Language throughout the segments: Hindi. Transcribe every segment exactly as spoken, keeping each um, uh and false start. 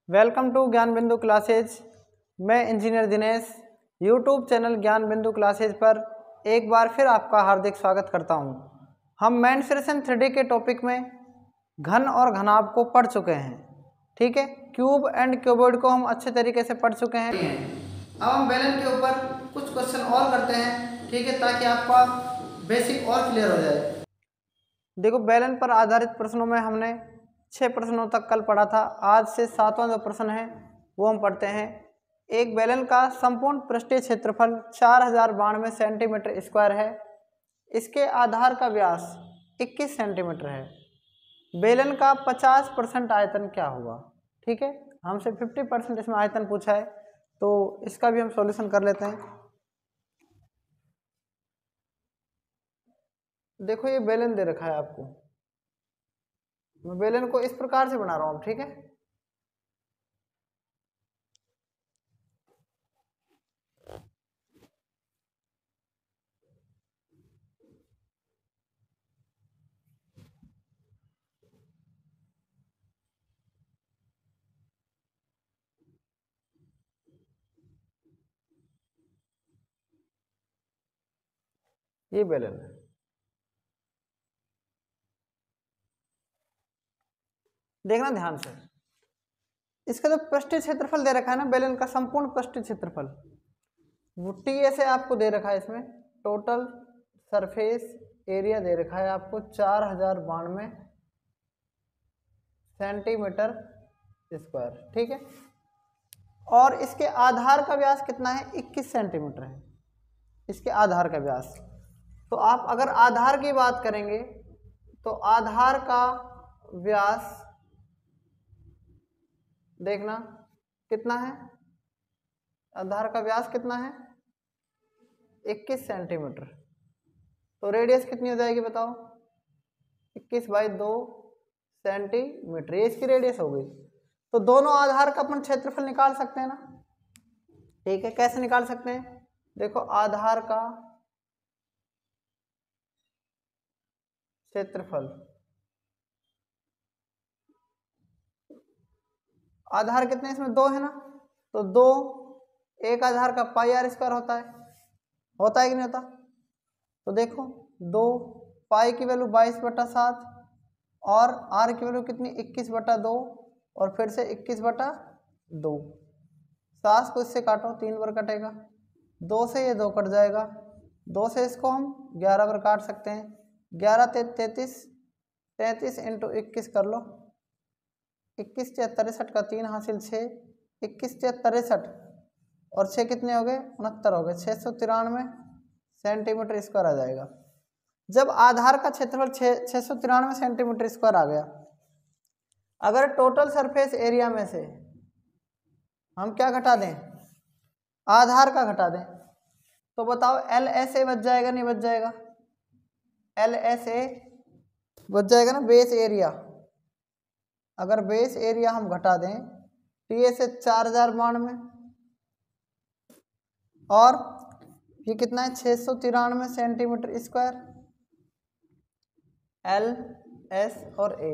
वेलकम टू ज्ञान बिंदु क्लासेज। मैं इंजीनियर दिनेश यूट्यूब चैनल ज्ञान बिंदु क्लासेज पर एक बार फिर आपका हार्दिक स्वागत करता हूं। हम मेंसुरेशन थ्री डी के टॉपिक में घन और घनाभ को पढ़ चुके हैं। ठीक है, क्यूब एंड क्यूबॉइड को हम अच्छे तरीके से पढ़ चुके हैं। अब हम बेलन के ऊपर कुछ क्वेश्चन और करते हैं, ठीक है, ताकि आपका बेसिक और क्लियर हो जाए। देखो, बेलन पर आधारित प्रश्नों में हमने छः प्रश्नों तक कल पढ़ा था। आज से सातवां जो प्रश्न है वो हम पढ़ते हैं। एक बेलन का संपूर्ण पृष्ठीय क्षेत्रफल चार हजार बानवे सेंटीमीटर स्क्वायर है। इसके आधार का व्यास इक्कीस सेंटीमीटर है। बेलन का पचास परसेंट आयतन क्या होगा? ठीक है, हमसे पचास परसेंट इसमें आयतन पूछा है, तो इसका भी हम सॉल्यूशन कर लेते हैं। देखो, ये बेलन दे रखा है आपको, मैं बेलन को इस प्रकार से बना रहा हूँ। ठीक है, ये बेलन है। देखना ध्यान से, इसका जो पृष्ठीय क्षेत्रफल दे रखा है ना बेलन का, संपूर्ण पृष्ठीय क्षेत्रफल वो टी ऐसे आपको दे रखा है। इसमें टोटल सरफेस एरिया दे रखा है आपको चार हजार बानवे सेंटीमीटर स्क्वायर। ठीक है, और इसके आधार का व्यास कितना है? इक्कीस सेंटीमीटर है इसके आधार का व्यास। तो आप अगर आधार की बात करेंगे तो आधार का व्यास देखना कितना है। आधार का व्यास कितना है? इक्कीस सेंटीमीटर। तो रेडियस कितनी हो जाएगी बताओ? इक्कीस बाई दो सेंटीमीटर, ये इसकी रेडियस हो गई। तो दोनों आधार का अपन क्षेत्रफल निकाल सकते हैं ना। ठीक है, कैसे निकाल सकते हैं? देखो, आधार का क्षेत्रफल, आधार कितने इसमें? दो है ना, तो दो एक आधार का पाई आर स्क्वायर होता है होता है कि नहीं होता? तो देखो, दो पाई की वैल्यू बाईस बटा सात और आर की वैल्यू कितनी? इक्कीस बटा दो और फिर से इक्कीस बटा दो। सात को इससे काटो, तीन बार कटेगा, दो से ये दो कट जाएगा, दो से इसको हम ग्यारह बार काट सकते हैं। ग्यारह ते तैंतीस, तैंतीस इंटू इक्कीस कर लो, इक्कीस छः तिरसठ का तीन हासिल छः, इक्कीस छः तिरसठ और छः कितने हो गए? उनहत्तर हो गए। छः सौ तिरानवे सेंटीमीटर स्क्वायर आ जाएगा। जब आधार का क्षेत्रफल छः छः सौ तिरानवे सेंटीमीटर स्क्वायर आ गया, अगर टोटल सरफेस एरिया में से हम क्या घटा दें? आधार का घटा दें, तो बताओ एल एस ए बच जाएगा नहीं बच जाएगा? एल एस ए बच जाएगा ना, बेस एरिया। अगर बेस एरिया हम घटा दें, टी ए से चार हजार बानवे और ये कितना है? छः सौ तिरानवे सेंटीमीटर स्क्वायर। एल एस और ए,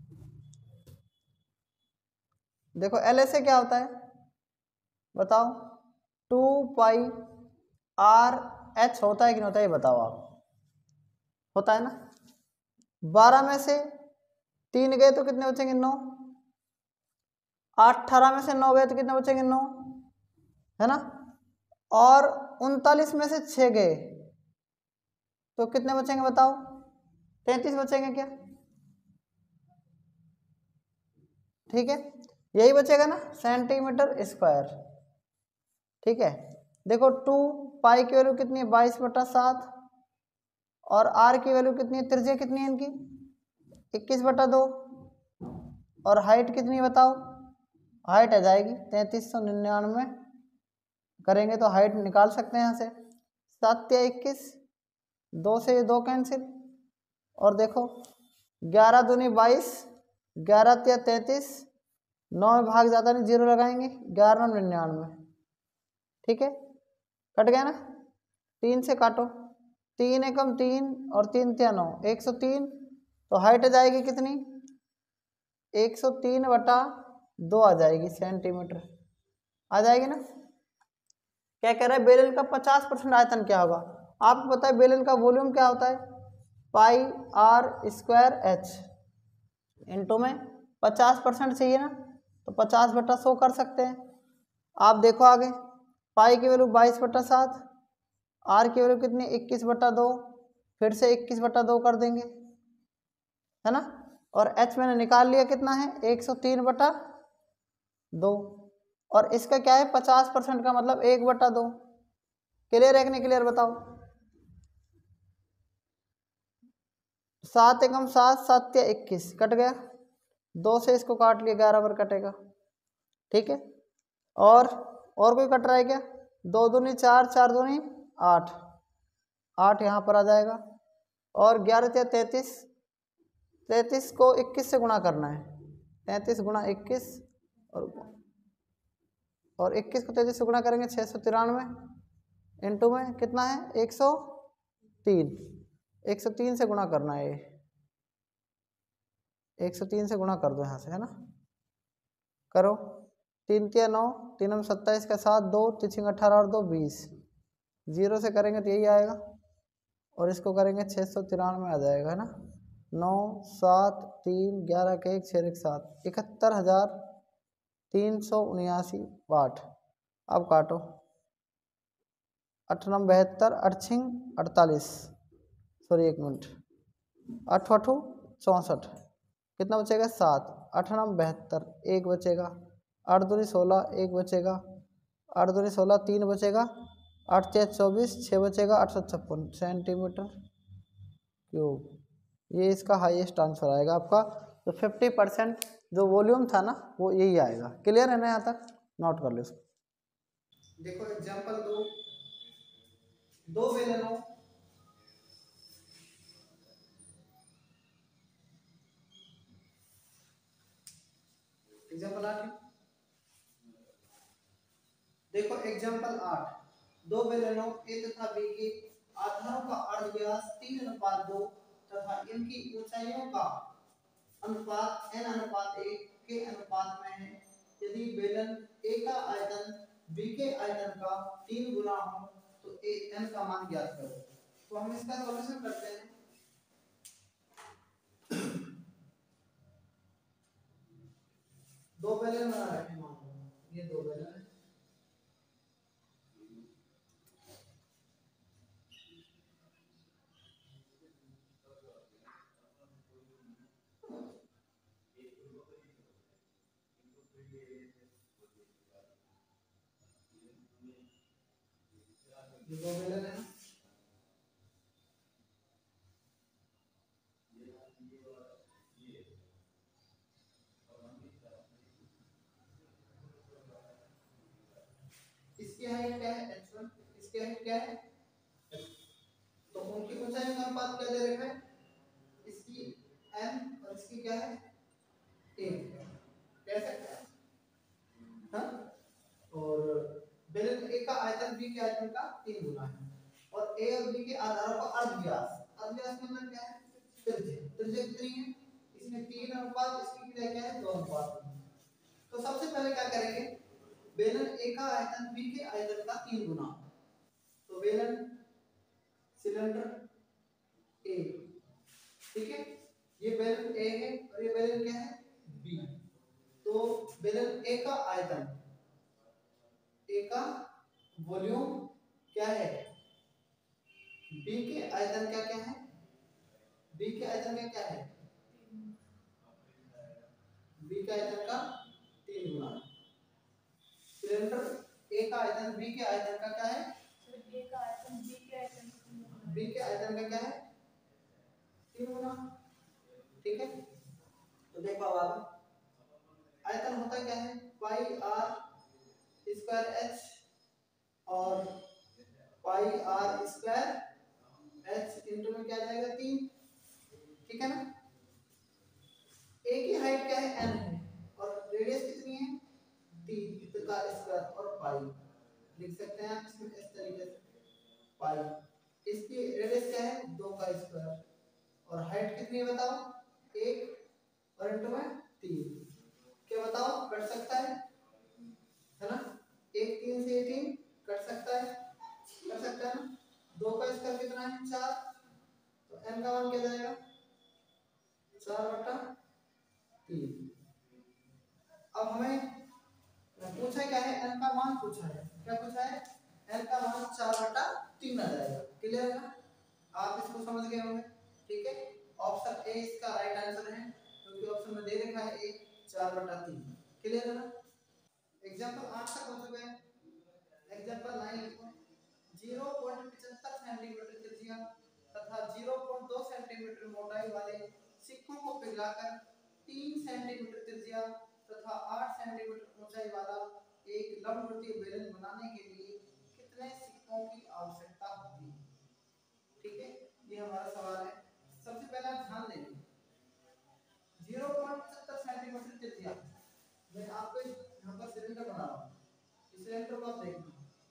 देखो एल एस ए क्या होता है बताओ? टू पाई आर एच होता है कि नहीं होता है? ये बताओ आप। होता है ना। बारह में से तीन गए तो कितने बचेंगे? नौ। अठारह में से नौ गए तो कितने बचेंगे? नौ, है ना। और उनतालीस में से छः गए तो कितने बचेंगे बताओ? तैंतीस बचेंगे क्या? ठीक है, यही बचेगा ना, सेंटीमीटर स्क्वायर। ठीक है, देखो टू पाई की वैल्यू कितनी है? बाईस बटा सात और आर की वैल्यू कितनी है? त्रिज्या कितनी है इनकी? इक्कीस बटा दो और हाइट कितनी बताओ? हाइट आ जाएगी तैंतीस सौ निन्यानवे। करेंगे तो हाइट निकाल सकते हैं यहाँ से। सात या इक्कीस, दो से दो कैंसिल और देखो ग्यारह दूनी बाईस, ग्यारह या तैंतीस, नौ में भाग जाता नहीं, जीरो लगाएंगे, ग्यारह नौ निन्यानवे। ठीक है, कट गया ना। तीन से काटो, तीन एकम तीन और तीन त्या नौ, एक सौ तीन। तो हाइट आ जाएगी कितनी? एक सौ तीन बटा दो आ जाएगी सेंटीमीटर, आ जाएगी ना। क्या कह रहा है, बेलन का पचास परसेंट आयतन क्या होगा। आपको पता है बेलन का वॉल्यूम क्या होता है, pi R square H, into में पचास परसेंट चाहिए ना, तो पचास बटा सौ कर सकते हैं। आप देखो आगे, पाई की वैल्यू बाईस बटा सात, आर की वैल्यू कितनी इक्कीस बटा दो, फिर से इक्कीस बटा दो कर देंगे, है ना। और एच मैंने निकाल लिया कितना है, एक सौ तीन बटा दो, और इसका क्या है पचास परसेंट का मतलब एक बटा दो। क्लियर है कि नहीं क्लियर बताओ। सात एकम सात, सात या इक्कीस कट गया, दो से इसको काट लिया, ग्यारह बार कटेगा, ठीक है। और और कोई कट रहा है क्या, दो दूनी चार, चार दूनी आठ, आठ यहाँ पर आ जाएगा। और ग्यारह या तैंतीस, तैंतीस को इक्कीस से गुणा करना है, तैंतीस गुणा इक्कीस, और और इक्कीस को तैंतीस से गुणा करेंगे छः सौ तिरानवे, इंटू में कितना है एक सौ तीन, एक सौ तीन से गुणा करना है, ये एक सौ तीन से गुणा कर दो यहाँ से, है ना। करो, तीन तिया नौ, तीन में सत्ताईस का सात, दो तिछिंग अठारह और दो बीस, जीरो से करेंगे तो यही आएगा, और इसको करेंगे छः सौ तिरानवे आ जाएगा, है ना। नौ सात तीन ग्यारह के एक छः एक सात, इकहत्तर हजार तीन सौ उन्यासी वाट। अब काटो, अठ नौ बहत्तर, अठछिंग अड़तालीस, सॉरी एक मिनट, अठ अठू चौंसठ, कितना बचेगा सात, अठ नौ बहत्तर, एक बचेगा, आठ दूनी सोलह, एक बचेगा, आठ दूनी सोलह, तीन बचेगा, आठ छः चौबीस, छः बचेगा, आठ सौ छप्पन सेंटीमीटर क्यूब। ये इसका हाईएस्ट आंसर आएगा आपका। तो फिफ्टी परसेंट जो वॉल्यूम था ना वो यही आएगा। क्लियर है ना, यहाँ तक नोट कर लो इसको। देखो एग्जांपल दो, दो बेलनों एग्जांपल आठ, देखो एग्जांपल आठ, दो बेलनों ए तथा बी के आधारों का अर्धव्यास तीन अनुपात दो तथा इनकी ऊंचाइयों का अनुपात n अनुपात एक के अनुपात में है। यदि बेलन ए का आयतन बी के आयतन का तीन गुना हो तो ए n का मान ज्ञात करो। तो हम इसका सॉल्यूशन करते हैं। दो बेलन बना रखे हैं, मान लो ये दो बेलन है, ये दो बेलन है, इसकी हाइट क्या है एच वन, इसकी हाइट क्या है, तो उनकी ऊंचाई का अनुपात क्या दे रखा है, इसकी n और इसकी क्या है एक, कह सकते हैं हाँ। और बेलन ए का आयतन बी के आयतन का तीन गुना है, और ए और बी के आधारों का अर्धव्यास, अर्धव्यास मतलब क्या है, त्रिज्या, त्रिज्या कितनी है, इसमें तीन अनुपात, इसकी क्या क्या है दो अनुपात। तो सबसे पहले क्या करेंगे, बेलन ए का आयतन बी के आयतन का तीन गुना, तो बेलन सिलेंडर ए, ठीक है, ये बेलन ए है और ये बेलन क्या है बी। तो बेलन ए का आयतन, ए का वॉल्यूम क्या है, बी के आयतन का क्या है, बी के आयतन का क्या है, बी के आयतन का तीन गुना। सिलेंडर ए का आयतन बी के आयतन का क्या है, ए का आयतन बी के आयतन बी के आयतन का क्या है तीन गुना, ठीक है। तो देखो अब आयतन होता क्या है, पाई आर स्क्वायर एच और pi R square H into में क्या जाएगा तीन, ठीक है ना। ए की हाइट क्या है एन है और रेडियस कितनी है तीन का स्क्वायर और पाई, लिख सकते हैं आप इसमें इस तरीके से पाई, इसकी रेडियस क्या है दो का स्क्वायर और हाइट कितनी है बताओ एक और इंटू में तीन, क्या बताओ, कट सकता है है ना? एक तीन से तीन कट सकता है, कर सकता है ना? दो का स्क्वायर कितना है, चार, तो n का मान क्या जाएगा, चार बटा तीन। अब हमें पूछा क्या है, n का मान पूछा है, क्या पूछा है, n का मान चार बटा तीन आ जाएगा। क्लियर है ना? आप इसको समझ गए होंगे। ठीक है, ऑप्शन ए इसका राइट आंसर है, क्योंकि ऑप्शन में दे रखा है एक चार बटा तीन। क्लियर है ना? एग्जांपल आठ तक हो चुके हैं। एग्जांपल नाइन लिखो, जीरो पॉइंट पचहत्तर सेंटीमीटर त्रिज्या तथा जीरो पॉइंट दो सेंटीमीटर मोटाई वाले सिक्कों को पिघलाकर तीन सेंटीमीटर त्रिज्या तथा आठ सेंटीमीटर ऊंचाई वाला एक लंबवर्तीय बेलन बनाने के लिए कितने सिक्कों की आवश्यकता होगी। ठीक है, ये हमारा सवाल है। सबसे पहले आप ध्यान देंगे, जीरो पॉइंट पचहत्तर सेंटीमीटर त्रिज्या, मैं आपको यहाँ पर सिलेंडर बना रहा हूँ, इस सिलेंडर को आप देखना,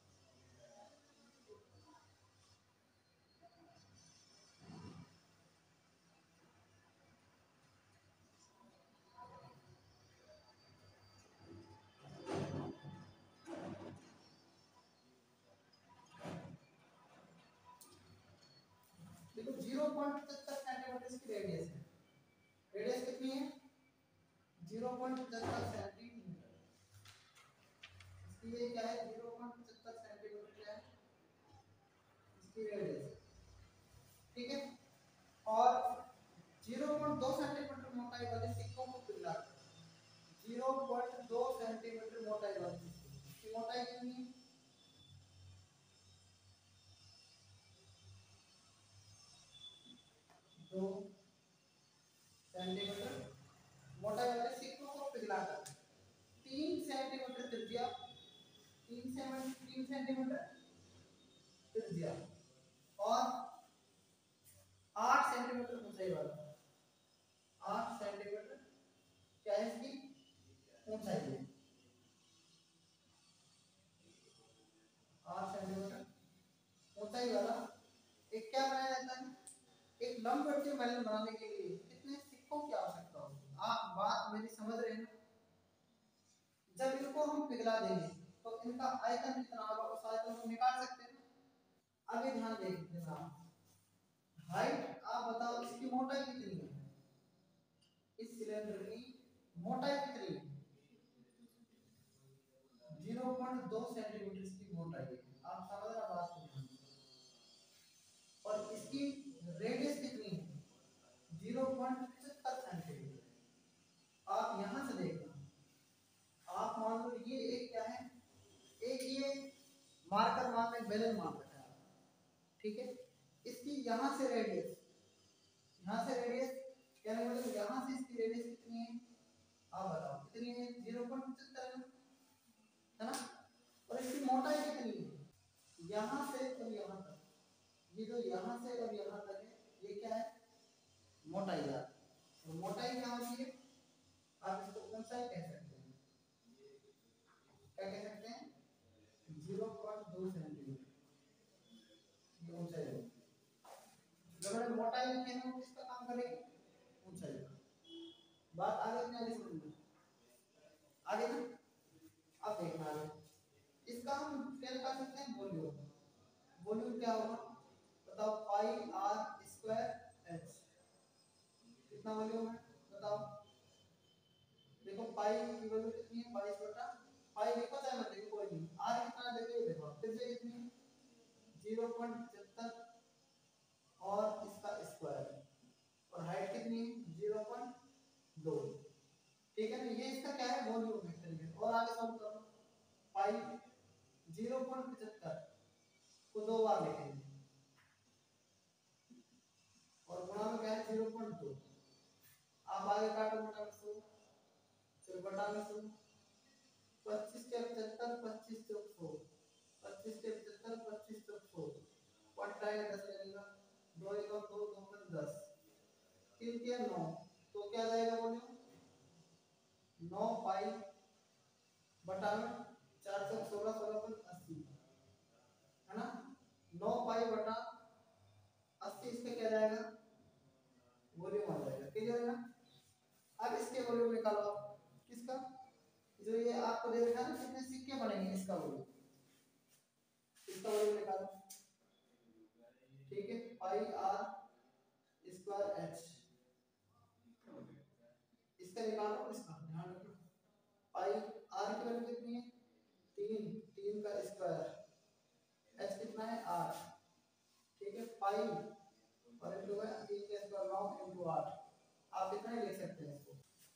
देखो जीरो पॉइंट पचहत्तर सेंटीमीटर इसकी रेडियस है। रेडियस कितनी है, जीरो पॉइंट पचहत्तर सेंटीमीटर। इसकी ये क्या है, जीरो पॉइंट पचहत्तर सेंटीमीटर क्या है इसकी रेडियस। ठीक है, और जीरो पॉइंट दो सेंटीमीटर मोटाई वाले सिक्कों को पिघलाकर जीरो पॉइंट दो सेंटीमीटर मोटाई वाले सिक्के की मोटाई कितनी है, दो सेंटीमीटर मोटाई वाले सिक्कों को पिघलाकर तीन सेंटीमीटर त्रिज्या, तीन सेंटीमीटर तीन सेंटीमीटर त्रिज्या और आठ सेंटीमीटर ऊंचाई वाला, आठ सेंटीमीटर क्या है इसकी ऊंचाई है, आठ सेंटीमीटर ऊंचाई वाला एक क्या बनाया जाता है, एक लंबवर्तीय बेलन बनाने के लिए कितने सिक्कों की आवश्यकता होगी। आप बात मेरी समझ रहे हैं? जब इनको हम पिघला देंगे तो इनका आयतन कितना होगा, उस आयतन को निकाल सकते हैं। आगे ध्यान देखते हैं, हाइट आप बताओ इसकी मोटाई कितनी है, इस सिलेंडर की मोटाई कितनी है, जीरो पॉइंट दो सेंटीमीटर इसकी मोटाई है। आप समझ रहे बात को? और इसकी रेडियस कितनी है, जीरो पॉइंट पचहत्तर सेंटीमीटर। आप यहां से देखना, आप मान लो ये एक क्या है, एक ये मार्कर मान में बेलन मान रखा है, ठीक है, इसकी यहां से रेडियस, यहां से रेडियस क्या है, मतलब यहां से इसकी रेडियस कितनी है, आप बताओ कितनी है, जीरो पॉइंट पचहत्तर है ना? और इसकी मोटाई कितनी है, यहां से और यहां तक, ये जो यहां से और यहां तक है, ये क्या है, मोटाई है। तो मोटाई क्या होती है, आप इसको ऊंचाई कह सकते हैं, क्या कह सकते हैं, जीरो पॉइंट दो सेंटीमीटर ये ऊंचाई है। जब मैंने मोटाई लिखी है वो किसका काम करेगी, ऊंचाई। बात आगे नहीं आगे समझ आगे ना, अब देखना आगे इसका हम क्या कर सकते हैं, वॉल्यूम। वॉल्यूम क्या होगा बताओ, पाई आर स्क्वायर एच, कितना वॉल्यूम है बताओ। देखो पाई की वैल्यू कितनी है, बाईस बटा, पाई लिखो चाहे मत लिखो कोई नहीं, आर कितना देखो, ये देखो फिर से कितनी है, जीरो पॉइंट पचहत्तर और इसका स्क्वायर, और हाइट कितनी है, जीरो पॉइंट दो। ठीक है, तो ये इसका क्या है, वॉल्यूम वेक्टर है। और आगे सॉल्व करो, पाई जीरो पॉइंट पचहत्तर को दो बार लिखेंगे और गुणा में क्या है, जीरो पॉइंट दो। आप आगे काटो बटा में सौ, फिर बटा में सौ, पच्चीस के पचहत्तर, पच्चीस चौक सौ, पच्चीस के पचहत्तर, पच्चीस चौक सौ, पट्टा है दस लगेगा, दो एक और दो, दो पर दस, तीन के नौ, तो क्या जाएगा बोलिए, नौ पाई बटा में चार सौ सोलह, सोलह पर अस्सी, है ना? नौ पाई बटा अस्सी, इसका क्या जाएगा, वॉल्यूम आ जाएगा। क्लियर है ना? अब इसके वॉल्यूम निकालो, किसका, जो ये आपको दे रखा है ना कितने सिक्के बनेंगे इसका वॉल्यूम, इसका वॉल्यूम निकालो। ठीक है, पाई आर स्क्वायर एच, इसका निकालो, इसका ध्यान रखो। पाई आर की वैल्यू कितनी है, तीन, तीन का स्क्वायर, एच कितना है आठ। ठीक है, पाई और इंटू है तीन का स्क्वायर नौ इंटू आठ, आप इतना ही लिख सकते हैं इसको।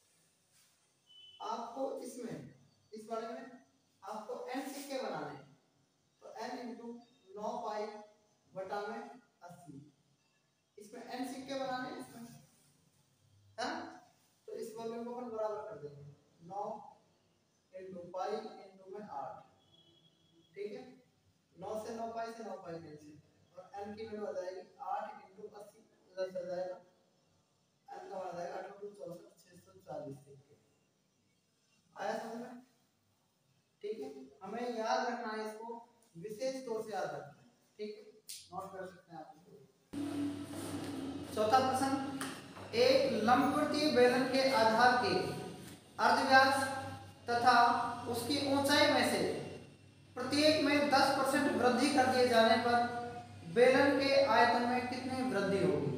आपको इसमें इस वाले में आपको एन सिक्के बनाने हैं, तो एन इंटू नौ पाई बटा में अस्सी, इसमें एन सिक्के बनाने हैं इसमें, है, तो इस वॉल्यूम को अपन बराबर कर देंगे, नौ इंटू पाई इंटू में आठ। ठीक है, नौ से नौ पाई से नौ पाई कैंसिल, और एन की वैल्यू आ जाएगी आठ इंटू अस्सी, उधर से जाएगा एन का आ जाएगा आठ इंटू चौसठ, छह सौ चालीस सिक्के। आया समझ में? ठीक है, हमें याद रखना है इसको, विशेष तौर से याद रखना है। ठीक है, नोट कर सकते हैं आप इसको। चौथा प्रश्न, एक लंबवृत्तीय बेलन के आधार के अर्धव्यास तथा उसकी ऊंचाई में से प्रत्येक में दस परसेंट वृद्धि कर दिए जाने पर बेलन के आयतन में कितनी वृद्धि होगी?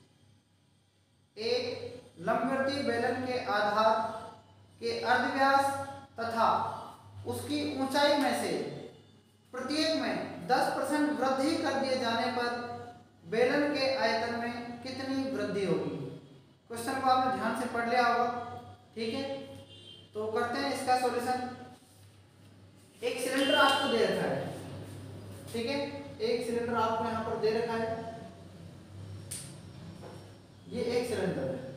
एक लंबवृत्तीय बेलन के आधार के अर्धव्यास तथा उसकी ऊंचाई में से प्रत्येक में दस परसेंट वृद्धि कर दिए जाने पर बेलन के आयतन में कितनी वृद्धि होगी? क्वेश्चन को आपने ध्यान से पढ़ लिया होगा। ठीक है, तो करते हैं इसका सॉल्यूशन। एक सिलेंडर आपको दे रखा है, ठीक है, एक सिलेंडर आपको यहाँ पर दे रखा है, ये एक सिलेंडर है।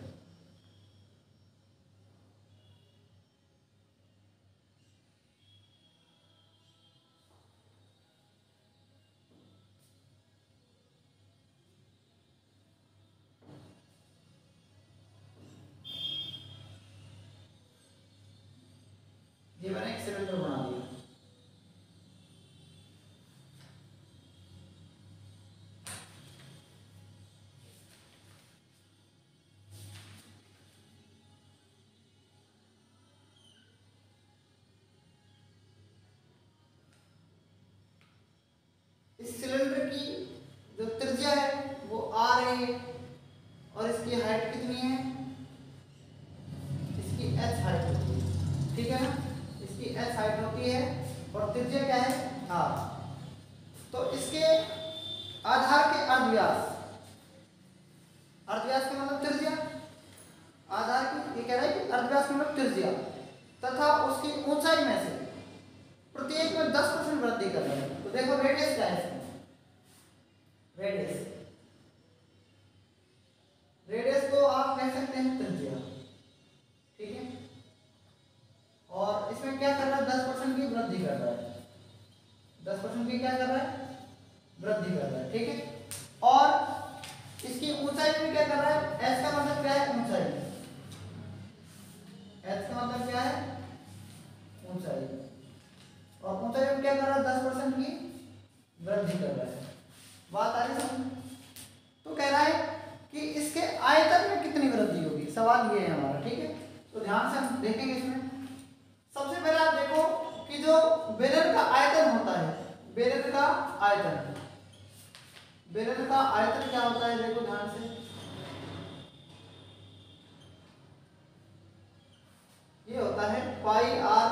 ये मैंने एक सिलेंडर बना दिया। इस सिलेंडर की जो त्रिज्या है वो आर है, और इसकी हाइट कितनी है, इसकी एच हाइट होती है। ठीक है ना, इसकी एच हाइट होती है और त्रिज्या क्या है, आर। तो इसके आधार के अर्धव्यास, अर्धव्यास का मतलब त्रिज्या, आधार की ये कह रहा है कि अर्धव्यास का मतलब त्रिज्या तथा उसकी ऊंचाई में से प्रत्येक में दस परसेंट वृद्धि कर रहे हैं। तो देखो रेडियस क्या है, रेडियस, रेडियस को आप कह सकते हैं त्रिज्या। ठीक है, और इसमें क्या कर रहा है, दस परसेंट की वृद्धि कर रहा है, दस परसेंट की क्या कर रहा है, वृद्धि कर रहा है। ठीक है, और इसकी ऊंचाई में क्या कर रहा है, एच का मतलब क्या है, ऊंचाई, एच का मतलब क्या है, ऊंचाई, और ऊंचाई में क्या कर रहा है, दस परसेंट की वृद्धि कर रहा है। बात आ रही समझ? तो कह रहा है कि इसके आयतन में कितनी वृद्धि होगी, सवाल ये है हमारा। ठीक है, तो ध्यान से हम देखेंगे इसमें। सबसे पहले आप देखो कि जो बेलन का आयतन होता है, बेलन का आयतन, बेलन का आयतन क्या होता है, देखो ध्यान से, ये होता है पाई आर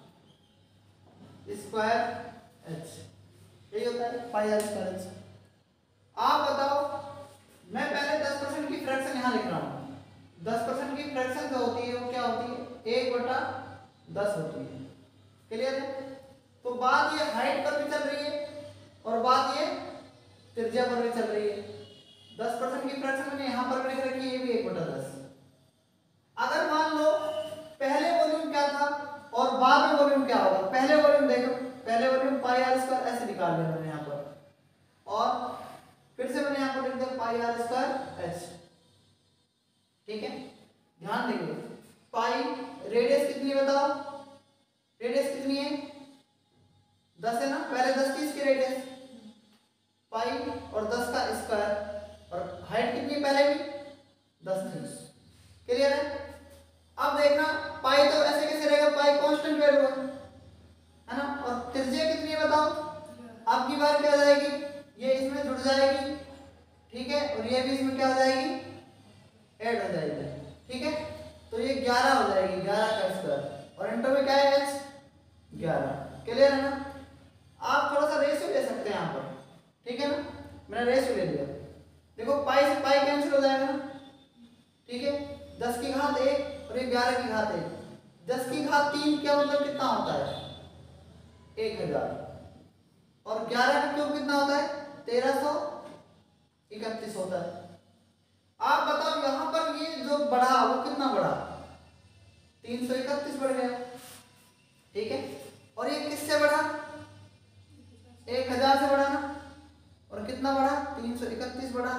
स्क्वायर एच, यही होता है पाई आर स्क्वायर एच। आप बताओ, मैं पहले दस परसेंट की फ्रैक्शन यहाँ लिख रहा हूँ, दस परसेंट की फ्रैक्शन जो होती है वो क्या होती है, एक बटा दस होती है। क्लियर है? तो बात ये हाइट पर भी चल रही है और बात ये त्रिज्या पर भी चल रही है। दस परसेंट की फ्रैक्शन मैंने यहाँ पर लिख रखी है, ये भी एक बटा दस। अगर मान लो पहले वॉल्यूम क्या था और बाद में वॉल्यूम क्या होगा, पहले वॉल्यूम देखो, पहले वॉल्यूम पाई आर स्क्वायर ऐसे निकाल लिया मैंने यहाँ पर, और फिर से मैंने यहाँ पर लिख दिया पाई आर स्क्वायर एच। ठीक है, ध्यान देंगे, पाई रेडियस कितनी बताओ, रेडियस कितनी है, दस है ना, पहले दस की इसकी रेडियस, पाई और दस का स्क्वायर, और हाइट कितनी पहले भी दस थी। क्लियर है? अब देखना पाई तो ऐसे कैसे रहेगा, पाई कांस्टेंट वैल्यू है है ना। और त्रिज्या कितनी है बताओ, आपकी बार क्या हो जाएगी, ये इसमें जुड़ जाएगी, ठीक है, और ये भी इसमें क्या हो जाएगी, ऐड हो जाएगी, ठीक है। तो ये ग्यारह हो जाएगी, ग्यारह का स्क्वायर, और इंटू में क्या है एच, ग्यारह। क्लियर है ना। आप थोड़ा सा रेशियो ले सकते हैं यहाँ पर, ठीक है ना, मैंने रेशियो ले लिया। देखो पाई से पाई कैंसिल हो जाएगा ना, ठीक है, दस की घात एक और ये ग्यारह की घात एक, दस की घात तीन क्या मतलब कितना होता है, एक हजार, और ग्यारह का क्यूब कितना होता है, तेरह सौ इकतीस होता है। आप बताओ यहाँ पर ये जो बढ़ा वो कितना बढ़ा, तीन सौ इकतीस बढ़ गया, ठीक है, और ये किससे बढ़ा, एक हजार से बढ़ा ना, और कितना बढ़ा, तीन सौ इकतीस बढ़ा,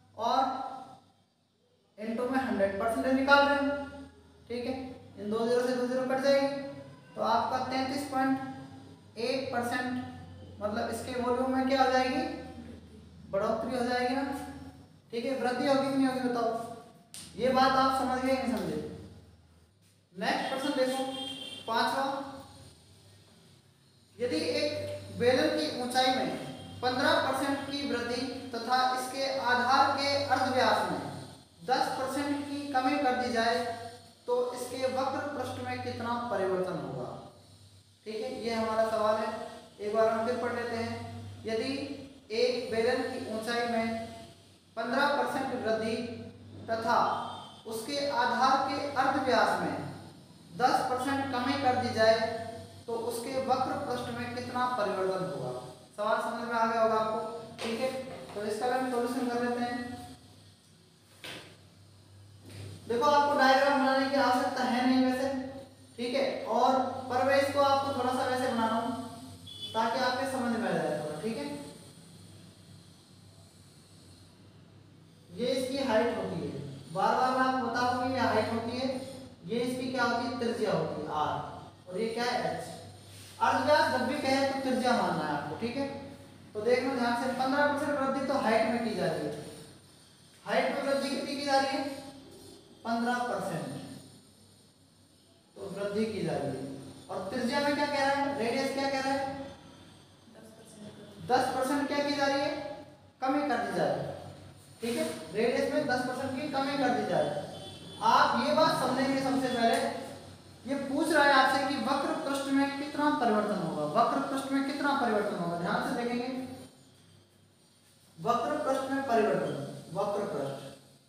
और इनटू में हंड्रेड परसेंटेज निकाल रहे हैं, ठीक है, इन दो जीरो से दो जीरो कट जाएगी, तो आपका तैंतीस पॉइंट एक परसेंट मतलब इसके वॉल्यूम में क्या हो जाएगी, बढ़ोतरी हो जाएगी ना, ठीक है। वृद्धि होगी कि नहीं होगी बताओ, ये बात आप समझ गए नहीं समझे। नेक्स्ट प्रश्न देखो पांचवा, यदि एक बेलन की ऊंचाई में पंद्रह परसेंट की वृद्धि तथा इसके आधार के अर्धव्यास में दस परसेंट की कमी कर दी जाए तो इसके वक्र पृष्ठ में कितना परिवर्तन होगा, ठीक है, ये हमारा सवाल है। एक बार हम फिर पढ़ लेते हैं। यदि एक बेलन की ऊंचाई में पंद्रह परसेंट वृद्धि तथा उसके आधार के अर्धव्यास में दस परसेंट कमी कर दी जाए तो उसके वक्र पृष्ठ में कितना परिवर्तन होगा। सवाल समझ में आ गया होगा आपको, ठीक है। तो इसका हम सॉल्यूशन कर लेते हैं। देखो आपको डायग्राम बनाने की आवश्यकता है नहीं वैसे, ठीक है, और पर मैं इसको आपको थोड़ा सा वैसे बना रहा हूं ताकि आपके समझ में आ जाए थोड़ा, ठीक है। ये इसकी हाइट होती है, बार बार मैं आपको बता दूंगी ये हाइट होती है, ये इसकी क्या होती है, त्रिज्या होती है आर, और ये क्या है एच। अर्धव्यास जब भी कहे तो त्रिज्या मानना है आपको, ठीक है। तो देखना ध्यान से, पंद्रह परसेंट वृद्धि तो हाइट में की जा रही है, हाइट में वृद्धि कितनी की जा रही है, पंद्रह परसेंट तो वृद्धि की जा रही है। और त्रिज्या में क्या कह रहा है, रेडियस क्या कह रहा है, दस परसेंट क्या की जा रही है, कमी कर दी जा रही है, ठीक है, रेडियस में दस परसेंट की कमी कर दी जाए। आप ये बात समझेंगे सबसे पहले, ये पूछ रहा है आपसे कि वक्र पृष्ठ में कितना परिवर्तन होगा, वक्र पृष्ठ में कितना परिवर्तन होगा, ध्यान से देखेंगे। वक्र पृष्ठ में परिवर्तन, वक्र पृष्ठ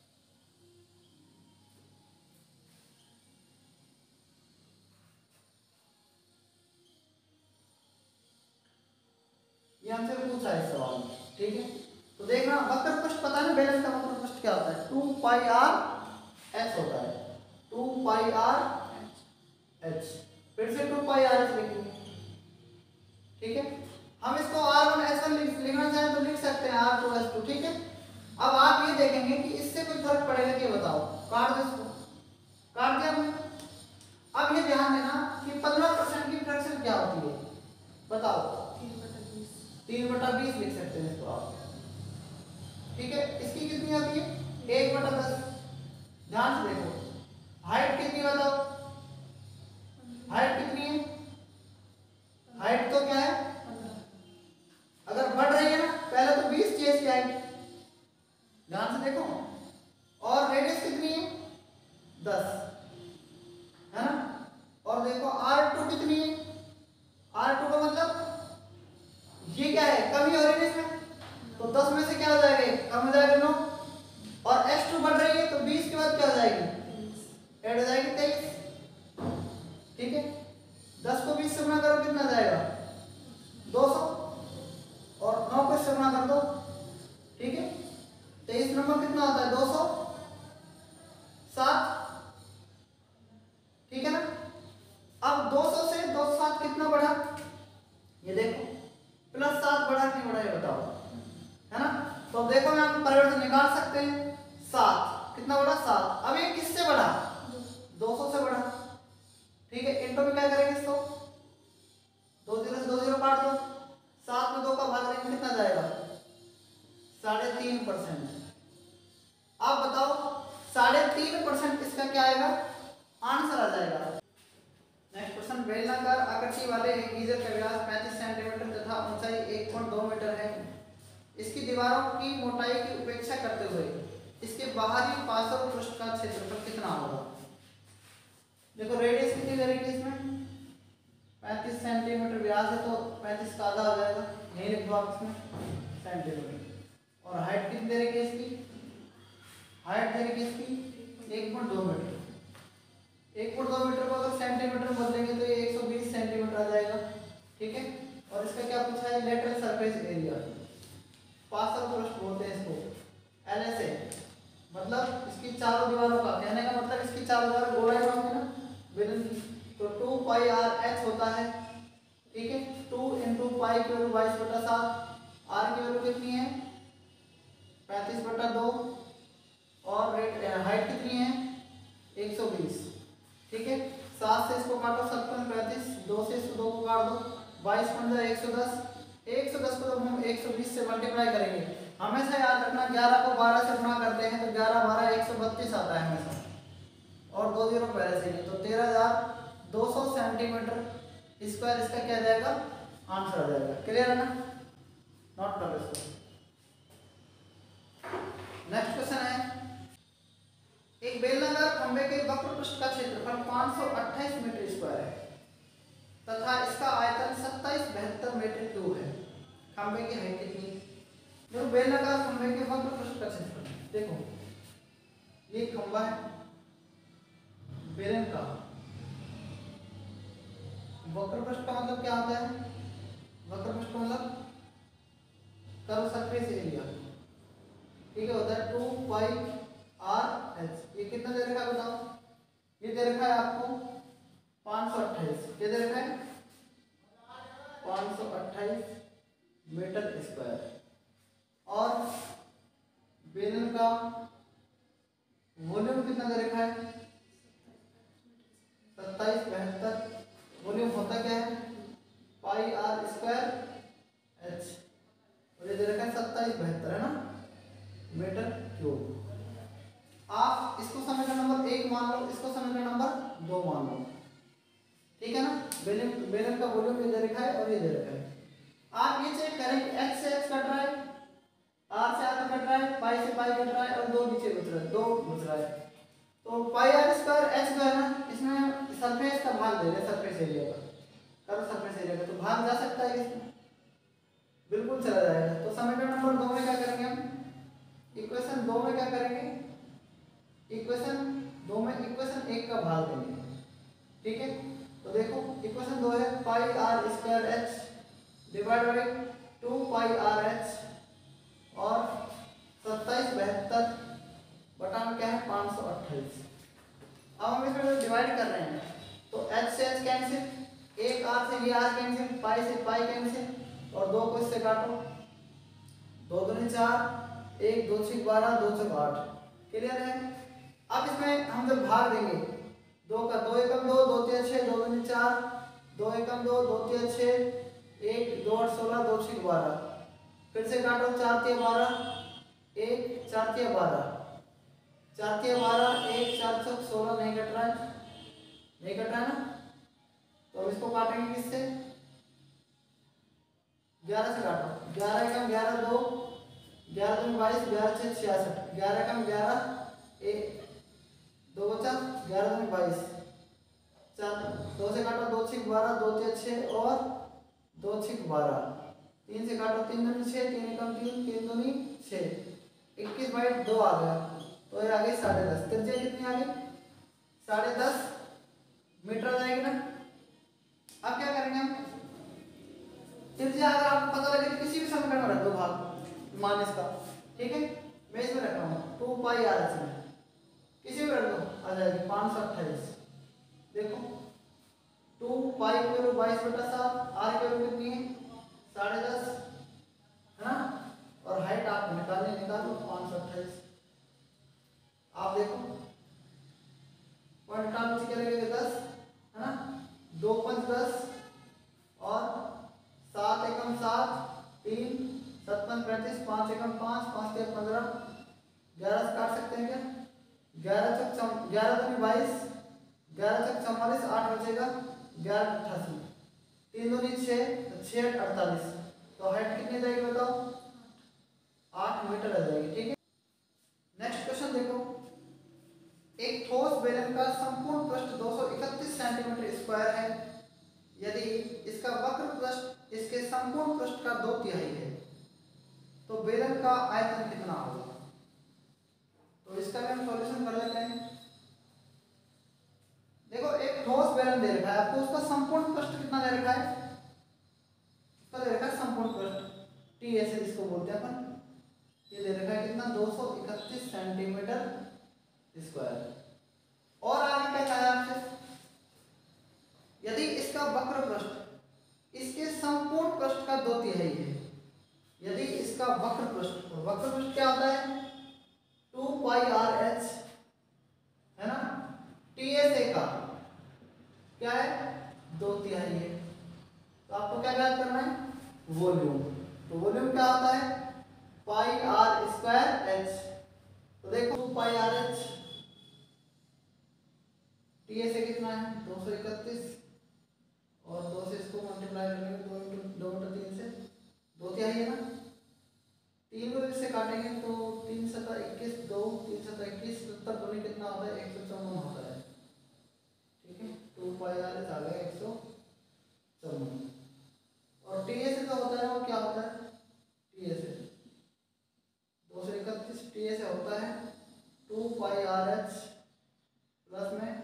ये हमसे पूछा है सवाल, ठीक है। तो देखना वक्र पृष्ठ पता है, बेलन का वक्र पृष्ठ क्या होता है, टू पाई आर एच होता है, टू पाई आर एच, फिर से टू पाई आर एच लिखेंगे, ठीक है। हम इसको आर वन एच वन लिखना चाहें तो लिख सकते हैं आर टू एच टू, ठीक है। अब आप ये देखेंगे कि इससे कोई फर्क पड़ेगा कि बताओ, काट दो इसको, काट दिया हमने। अब ये ध्यान देना कि पंद्रह परसेंट की फ्रैक्शन क्या होती है बताओ, तीन बटा बीस लिख सकते हैं इसको आप, ठीक है। इसकी कितनी आती है, एक बटा दस। ध्यान से देखो, हाइट कितनी बताओ, हाइट कितनी है, हाइट तो क्या है, अगर बढ़ रही है ना पहले तो बीस चाहिए इसकी हाइट, ध्यान से देखो, और रेडियस कितनी है, दस, है ना। और देखो आर टू कितनी है, आर टू का मतलब ये क्या है, कमी हो रही है इसमें, तो दस में से क्या हो जाएगा, कम हो जाएगा नौ, और एच टू बढ़ रही है तो बीस के बाद क्या हो जाएगी, ऐड हो जाएगी तेईस, ठीक है। दस को बीस से गुणा करो कितना जाएगा, दो सौ, और नौ को इससे गुणा कर दो, ठीक है। तेईस नंबर कितना होता है, दो सौ सात, ठीक है ना। अब दो सौ से दो सौ सात कितना बढ़ा, ये देखो प्लस सात बढ़ा कि नहीं बढ़ा ये बताओ, है ना। तो देखो मैं आप परिवर्तन निकाल सकते हैं, सात कितना बढ़ा, सात। अब ये किससे बढ़ा, दो सौ से बढ़ा, ठीक है। इंटू में क्या करेंगे इसको, दो जीरो से दो जीरो काट दो, सात में दो का भाग देंगे कितना जाएगा, साढ़े तीन परसेंट। आप बताओ साढ़े तीन परसेंट इसका क्या आएगा, आंसर आ जाएगा। नेक्स्ट क्वेश्चन, बेलनाकार आकृति वाले एक गीजर का व्यास पैंतीस सेंटीमीटर तथा ऊंचाई एक पॉइंट दो मीटर है। इसकी दीवारों की मोटाई की उपेक्षा करते हुए इसके बाहरी पार्श्व पृष्ठ का क्षेत्रफल कितना होगा। देखो रेडियस कितनी दे रखी है इसमें, पैंतीस सेंटीमीटर व्यास है तो पैंतीस का आधा हो जाएगा, यही लिख दो आप इसमें सेंटीमीटर। और हाइट कितनी दे रखी है इसकी, हाइट दे रखी है इसकी एक पॉइंट दो मीटर। एक पॉइंट दो मीटर को अगर सेंटीमीटर बदलेंगे तो ये एक सौ बीस सेंटीमीटर आ जाएगा, ठीक है। और इसका क्या पूछा है, लेटरल सरफेस एरिया, पार्श्व पृष्ठ बोलते हैं इसको, एल एस ए, मतलब इसकी चारों दीवारों का, कहने का मतलब इसकी चारों दीवार गोलाई में होंगी ना बेलन की, तो टू पाई आर एच होता है, ठीक है। टू इंटू पाई की वैल्यू बाईस बटा सात, आर की वैल्यू कितनी है पैंतीस बटा दो, और हाइट कितनी है एक सौ बीस, ठीक है। सात से इसको काटो सत्तर पैंतीस, दो से इसको दो को काट दो, बाईस पंद्रह एक सौ दस, एक सौ दस को जब हम एक सौ बीस से मल्टीप्लाई करेंगे, हमेशा याद रखना ग्यारह को बारह से गुणा करते हैं तो ग्यारह बारह एक सौ बत्तीस आता है हमेशा, और दो जीरो पहले से ही, तो तेरह हजार दो सौ सेंटीमीटर स्क्वायर इसका क्या जाएगा आंसर आ जाएगा। क्लियर है ना, नोट कर लो। नेक्स्ट क्वेश्चन है, एक बेलनाकार खंभे के वक्र पृष्ठ का क्षेत्रफल पाँच सौ अट्ठाईस मीटर स्क्वायर है तथा इसका आयतन सत्ताईस बहत्तर मीटर क्यूब है। खंभे की हाइट कितनी। देखो बेलनाकार खंभे के वक्र पृष्ठ का क्षेत्रफल, देखो ये खंभा है बेलन का, वक्र पृष्ठ का मतलब क्या होता है, वक्र पृष्ठ का मतलब कर्व सरफेस एरिया, ठीक है, होता है टू पाई आर एच। ये कितना दे रखा है बताओ, ये दे रखा है आपको पाँच सौ अट्ठाईस, ये दे रखा है पाँच सौ अट्ठाईस मीटर स्क्वायर, और बेलन का वॉल्यूम कितना दे रखा है सत्ताईस बहत्तर, वॉल्यूम होता क्या है पाई आर स्क्वायर एच, और ये दे रखा है सत्ताईस बहत्तर है ना मीटर क्यूब। आप इसको समीकरण नंबर एक मान लो, इसको समीकरण नंबर दो मान लो, ठीक है ना। बेलन बेलन का वॉल्यूम ये दे रखा है और ये दे रखा है। आप ये चेक करें कि x से x कट रहा है, r से r कट रहा है, पाई से पाई कट रहा है, और दो नीचे बच रहा है, दो बच रहा है, तो पाई आर स्क्वायर एच जो है ना, इसमें सरफेस का भाग दे रहे हैं, सरफेस एरिया का, कर्व सरफेस एरिया का, तो भाग जा सकता है इसमें, बिल्कुल चला जाएगा। तो समीकरण नंबर दो में क्या करेंगे हम, इक्वेशन दो में क्या करेंगे, इक्वेशन दो में इक्वेशन एक का भाग देंगे, ठीक है। तो देखो इक्वेशन दो है pi R square H divide by two pi R H, और सत्ताईस बहत्तर बटा में क्या है पाँच सौ अट्ठाईस। अब हम इसमें डिवाइड कर रहे हैं तो h से h कैंसिल, एक r से ये r कैंसिल, पाई से पाई कैंसिल, और दो को इससे काटो, दो दूनी चार, एक दो छः बारह, दो छः आठ। क्लियर है। अब इसमें हम जब भाग देंगे, दो का दो एकम दो, दो तीन छः, दो दूनी चार, दो एकम दो, दो तीन छः, एक दो आठ सोलह, दो छः बारह, फिर से काटो, चार तीन बारह, एक चार तीन बारह, चार तीन बारह, एक चार छः सोलह, नहीं कट रहा है, नहीं कट रहा है ना, तो इसको काटेंगे किससे, ग्यारह से काटो, ग्यारह एकम ग्यारह, दो ग्यारह दूनी बाईस, ग्यारह छः छियासठ, ग्यारह एकम ग्यारह, एक दो बचा, ग्यारह दूनी बाईस, चार दो से काटो, दो छः बारह, दो तीन छः, और दो छः बारह, तीन से काटो, तीन दूनी छः, तीन एकम तीन, तीन दूनी छः, इक्कीस बाई दो आ गया, तो ये आ गई साढ़े दस। त्रिज्या कितनी आ गई साढ़े दस मीटर आ जाएगी ना। अब क्या करेंगे हम, त्रिज्या अगर आपको पता लगे तो किसी भी समीकरण में रख दो भाग मान इसका, ठीक है। मैं इसमें रख रहा हूँ टू पाई आर एच में, किसी भी रख दो आ जाएगी पाँच सौ अट्ठाईस। देखो टू पाई की वैल्यू बाईस बटा सात, आर की वैल्यू कितनी है साढ़े दस है ना, और हाइट आप निकालने निकालो पाँच सौ अट्ठाईस। आप देखो पॉइंट का नीचे क्या लगेगा दस है ना, दो पंच दस, और सात एकम सात, तीन सत्पन पैंतीस, पाँच एकम पाँच, पाँच तेरह पंद्रह, ग्यारह से काट सकते हैं क्या, ग्यारह चक ग्यारह दूनी बाईस, ग्यारह चक चौवालीस, आठ बचेगा, ग्यारह अट्ठासी, तीन दूनी छः, छः अड़तालीस, तो हाइट कितनी जाएगी बताओ? आठ मीटर आ जाएगी। ठीक है, नेक्स्ट क्वेश्चन देखो, एक ठोस बेलन का संपूर्ण पृष्ठ दो सौ इकतीस सेंटीमीटर स्क्वायर है। यदि इसका वक्र पृष्ठ इसके संपूर्ण पृष्ठ का दो तिहाई है तो बेलन का आयतन कितना होगा? तो इसका भी हम सॉल्यूशन कर लेते हैं। देखो, एक ठोस बेलन दे रखा है आपको, उसका संपूर्ण पृष्ठ कितना दे रखा है? उसका दे रखा है संपूर्ण पृष्ठ, टी ऐसे जिसको बोलते हैं अपन, ये दे रखा है कितना? दो सौ इकतीस सेंटीमीटर स्क्वायर। और आगे कहता है आपसे, यदि इसका वक्र पृष्ठ इसके संपूर्ण पृष्ठ का दो तिहाई है, यदि इसका वक्र पृष्ठ, वक्र पृष्ठ क्या होता है? टू पाई आर एच, है ना, टी एस ए का क्या है? दो तिहाई है। तो आपको क्या याद करना है? वॉल्यूम। तो वॉल्यूम क्या होता है? Pi R square H. तो देखो two pi R H, T S A कितना है? दो सौ इकतीस, और दो से इसको मल्टीप्लाई करेंगे, दो इंटू दो इंटू तीन से दो तिहाई है ना, तीन को इससे काटेंगे तो तीन सत्ता इक्कीस, दो तीन सत्ता इक्कीस, सत्तर दूनी कितना होता है? एक सौ चौवन होता है। ठीक है, टू पाई आर एच आ गया एक सौ चौवन। और टी एस ए का होता है वो क्या होता है? टी एस ए दो सौ इकतीस, टी एस ए होता है two pi R H plus में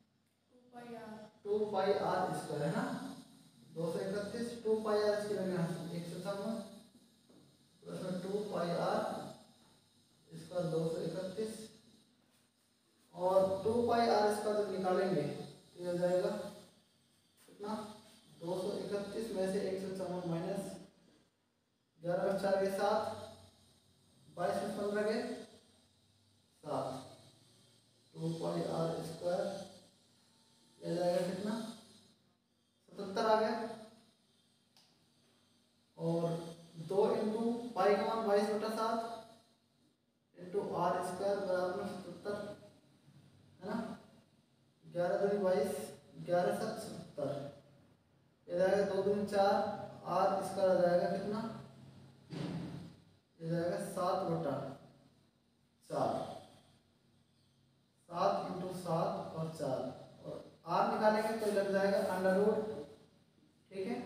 टू पाई आर स्क्वायर, है ना, दो सौ इकतीस, टू पाई आर की वैल्यू एक सौ छप्पन प्लस में टू पाई आर इसका दो सौ इकतीस, और टू पाई आर इसका जब निकालेंगे तो हो जाएगा कितना? दो सौ इकतीस में से एक सौ चौवन माइनस ग्यारह चार के सात, बाईस में पंद्रह के सात, टू पाई आर स्क्वायर यह जाएगा कितना? सतहत्तर आ गया। और दो इंटू पाई का मान बाईस बटा सात इंटू आर स्क्वायर बराबर सतहत्तर, है ना, ग्यारह दूनी बाईस, ग्यारह सात सत्तर, ये जाएगा दो दूनी चार, आर स्क्वायर आ जाएगा कितना? ये जाएगा सात बटा चार, सात इंटू सात और चार, और आर निकालेंगे तो लग जाएगा अंडर रूट। ठीक है,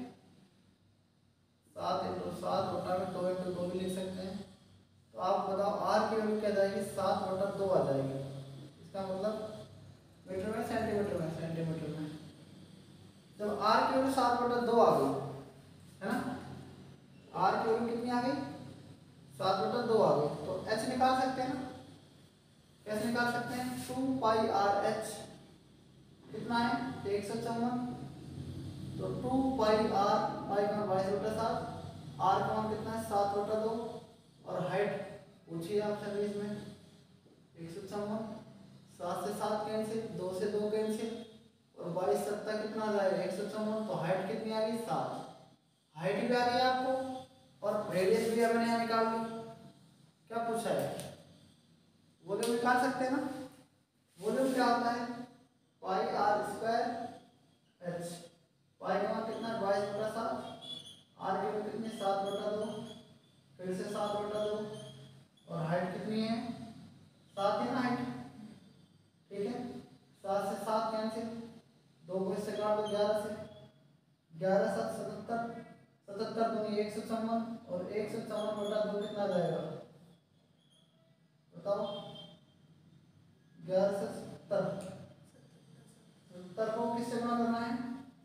सात इंटू सात बटा में दो इंटू दो भी लिख सकते हैं। तो आप बताओ आर की वैल्यू क्या जाएगी? सात बटा दो आ जाएगी। इसका मतलब मीटर में, सेंटीमीटर में, सेंटीमीटर में। जब आर की वैल्यू सात बटा दो आ गई, है ना, आर की वैल्यू कितनी आ गई? सात बटा दो आ गई, तो एच निकाल सकते हैं ना। कैसे निकाल सकते हैं? टू पाई आर एच कितना है? एक सौ चौवन, तो टू पाई आर, पाई का बाईस बटा सात, आर का मान कितना है? सात बटा दो, और हाइट पूछिए आप सभी इसमें एक सौ चौवन, सात से सात कैंसिल, दो से दो कैंसिल, और बाईस सत्ता कितना आ जाएगा? एक सौ चौवन। तो हाइट कितनी आ गई? सात। हाइट भी आ गई आपको और रेडियस भी आपने यहाँ निकाल ली। क्या पूछा है? वॉल्यूम निकाल सकते हैं ना। वॉल्यूम क्या होता है? Pi R square H, pi का मान कितना? बाईस बटा सात, आर की वैल्यू कितनी? सात बटा दो, फिर से सात बटा दो, और हाइट कितनी है? सात है ना हाइट। ठीक है, सात से सात कैंसिल, दो को इससे काट दो, ग्यारह से, ग्यारह सात सतहत्तर, सतहत्तर दूनी एक सौ चौवन, और एक सौ चौवन बटा दो कितना जाएगा बताओ? ग्यारह से सत्तर, सत्तर को किससे गुणा करना है?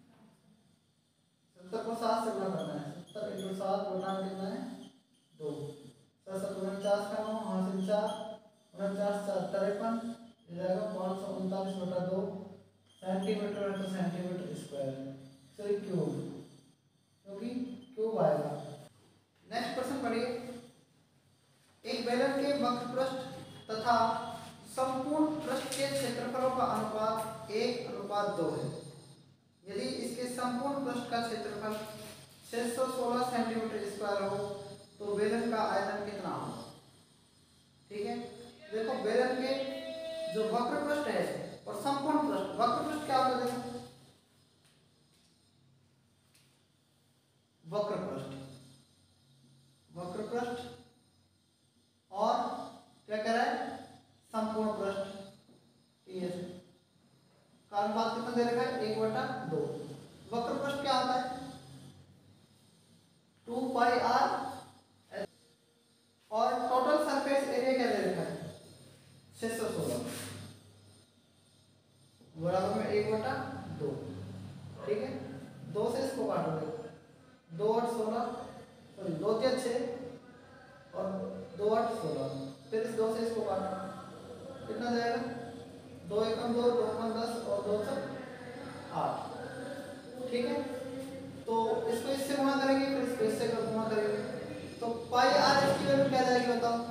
सत्तर को सात से गुणा करना है। सत्तर इंटू सात बटा कितना है? दो, सत्तर उनचास का नौ, हासिल चार, उनचास चार तिरपन, ये जाएगा पाँच सौ उनतालीस बटा दो, सेंटीमीटर है तो सेंटीमीटर स्क्वायर, सॉरी क्यूब, क्योंकि क्यूब आएगा। नेक्स्ट क्वेश्चन पढ़िए, एक बेलन के वक्र पृष्ठ तथा संपूर्ण पृष्ठ के क्षेत्रफलों का अनुपात एक अनुपात दो है। यदि इसके संपूर्ण पृष्ठ का क्षेत्रफल छह सौ सोलह सेंटीमीटर स्क्वायर हो तो बेलन का आयतन कितना होगा? ठीक है, देखो बेलन के जो वक्र पृष्ठ है और संपूर्ण पृष्ठ, वक्र पृष्ठ क्या होता है? देखो दे रखा है एक बटा दो। वक्र पृष्ठ क्या होता है टू पाई आर और टोटल सरफेस एरिया क्या दे रखा है छह सौ सोलह बराबर में एक बटा दो। ठीक है, दो से इसको काटोगे दो आठ सोलह सॉरी दो के छः और दो आठ सोलह, फिर इस दो से इसको काटो कितना जाएगा दो एकम दो, दो एकम दस और दो छह आठ। ठीक है, तो इसको इससे गुणा करेंगे फिर इसको इससे गुणा करेंगे तो पाई आर एच की वैल्यू क्या जाएगी बताओ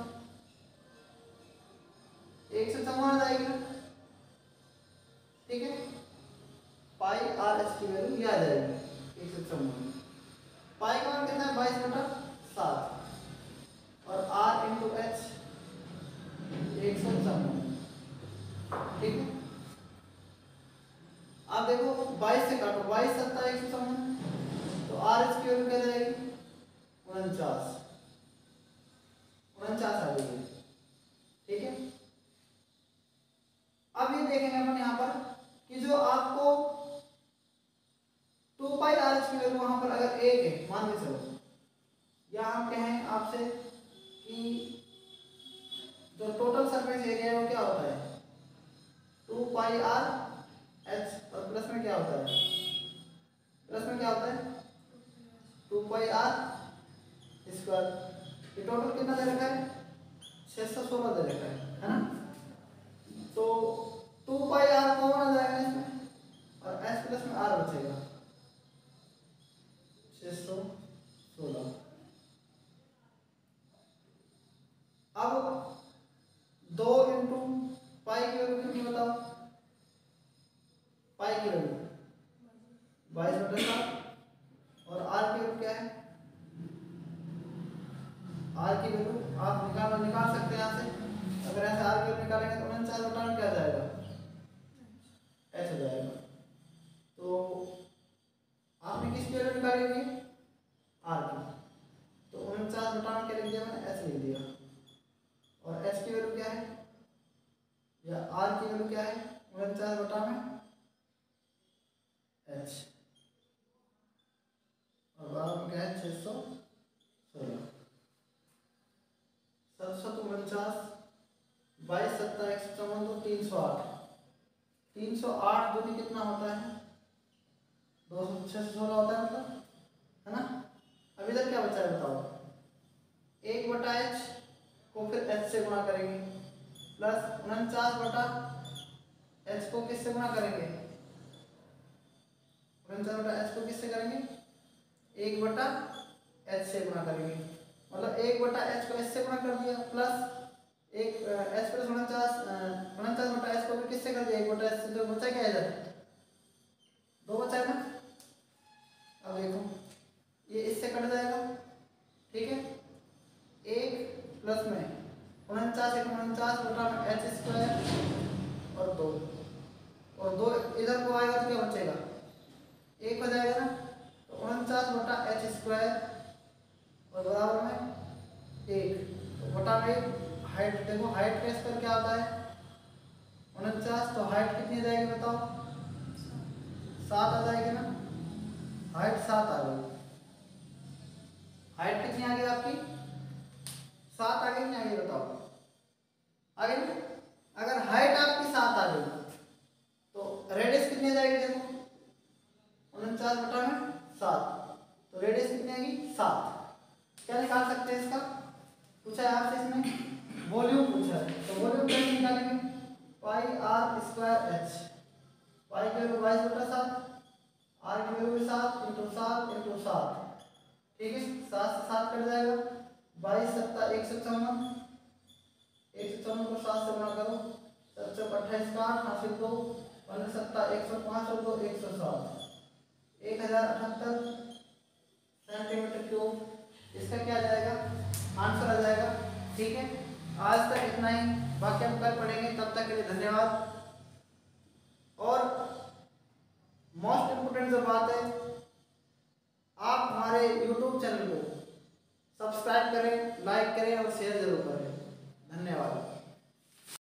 एक से समान जाएगी ना। ठीक है, पाई आर एच की वैल्यू यह आ जाएगी एक से समान। पाई का मान कितना है बाईस बटा सात और आर इंटू एच एक सौ समान। ठीक है, आप देखो बाईस से काटो बाईस सत्ता एक सौ समान तो आर एच की वैल्यू क्या जाएगी उनचास उनचास आ जाएगी। ठीक है, अब ये देखेंगे अपन यहाँ पर कि जो आपको टू पाई आर एच की वैल्यू वहां पर अगर एक है मान के चलो या हम कहें आपसे कि जो टोटल सरफेस एरिया है वो क्या होता है टू पाई आर एच और प्लस में क्या होता है प्लस में क्या होता है टू पाई आर स्क्वायर। ये टोटल कितना दे रखा है छह सौ सोलह दे रखा है है ना। तो टू पाई आर कॉमन आ जाएगा इसमें और एच प्लस में आर बचेगा छह सौ सोलह। अब दो इंटू पाई की वैल्यू कितनी बताओ पाई की वैल्यू बाईस बटा सात और आर की वैल्यू क्या है आर की वैल्यू आप निकाल निकाल सकते हैं यहाँ से। अगर ऐसे आर की वैल्यू निकालेंगे तो उनचास बटा में क्या जाएगा एच हो जाएगा। तो आपने किसकी वैल्यू निकाली हुई आर की तो उनचास बटा में क्या लिख दिया मैंने एच लिख दिया और एच की वैल्यू क्या है या आर की वैल्यू क्या है उनचास बटा में एच और बारह में क्या है छह सौ सोलह सात सौ उनचास बाईस सत्तर एक सौ चौवन तो तीन सौ आठ तीन सौ आठ दूनी कितना होता है दो सौ छह सौ सोलह होता है मतलब है ना। अब इधर क्या बचा है बताओ एक बटा एच को फिर एच से गुणा करेंगे प्लस उनचास बटा एच को किससे गुणा करेंगे उनचास बटा एच को किससे करेंगे एक बटा एच से गुणा करेंगे मतलब एक बटा एच को एच से गुणा कर दिया प्लस एक एच प्लस उनचास उनचास बटा एच को भी किससे कर दिया एक बटा एच से तो बचा क्या इधर दो बचा है ना। अब देखो ये इससे कट जाएगा। ठीक है, एक प्लस में उनचास एक उनचास बटा में एच स्क्वायर और दो और दो इधर को आएगा तो क्या बचेगा एक हो जाएगा ना। तो उनचास बटा एच स्क्वायर और बराबर में एक तो बटा में हाइट देखो हाइट का स्क्वायर क्या होता है उनचास तो हाइट कितनी जाएगी बताओ सात आ जाएगी ना। हाइट सात आ गई हाइट कितनी आ गई आपकी सात आ गई नहीं आ गई बताओ आ गई ना। अगर हाइट आपकी सात आ गई तो रेडियस कितनी आ जाएगी देखो उनचास बटा में सात तो रेडियस कितनी आएगी सात। क्या निकाल सकते हैं इसका पूछा है आपसे इसमें वॉल्यूम पूछा है तो वॉल्यूम कैसे निकालेंगे pi R square H pi की वैल्यू बाईस बटा सात आर की वैल्यू सात इंटू सात इंटू सात। ठीक है, सात से सात कट जाएगा बाईस सत्ता एक सौ चौवन एक सौ चौवन को सात से गुणा करो सात सौ अट्ठाईस का आठ हासिल दो पंद्रह सत्ता एक सौ पाँच और दो एक सौ सात एक हजार अठहत्तर सेंटीमीटर क्यूब इसका क्या आ जाएगा आंसर आ जाएगा। ठीक है, आज तक इतना ही बाकी हम कल पढ़ेंगे तब तक के लिए धन्यवाद। और मोस्ट इम्पोर्टेंट जो बात है आप हमारे यूट्यूब चैनल को सब्सक्राइब करें लाइक करें और शेयर जरूर करें। धन्यवाद।